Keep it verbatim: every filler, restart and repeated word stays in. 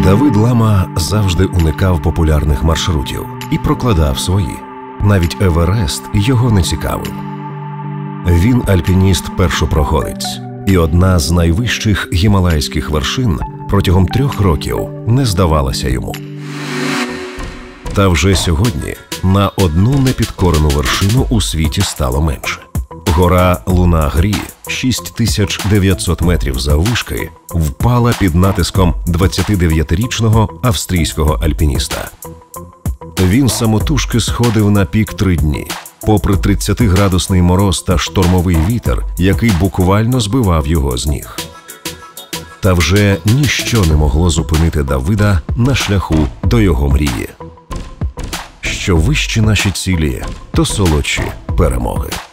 Давид Лама завжди уникав популярних маршрутів і прокладав свої. Навіть Еверест його не цікавив. Він альпініст-першопроходець, і одна з найвищих гімалайських вершин протягом трьох років не здавалася йому. Та вже сьогодні на одну непідкорену вершину у світі стало менше. Гора Лунагрі, шість тисяч дев'ятсот метрів заввишки, впала під натиском двадцятидев'ятирічного австрійського альпініста. Він самотужки сходив на пік три дні, попри тридцятиградусний мороз та штормовий вітер, який буквально збивав його з ніг. Та вже ніщо не могло зупинити Давида на шляху до його мрії. Що вищі наші цілі, то солодші перемоги.